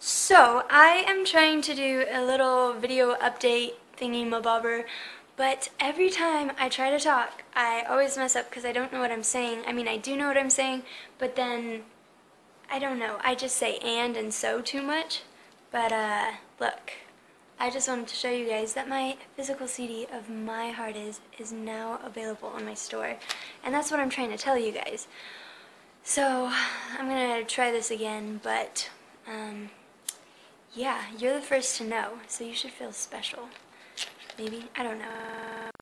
So, I am trying to do a little video update thingy-mabobber, but every time I try to talk, I always mess up because I don't know what I'm saying. I mean, I do know what I'm saying, but then, I don't know, I just say and so too much. But, look, I just wanted to show you guys that my physical CD of My Heart is now available on my store, and that's what I'm trying to tell you guys. So, I'm gonna try this again, but, yeah, you're the first to know, so you should feel special. Maybe? I don't know.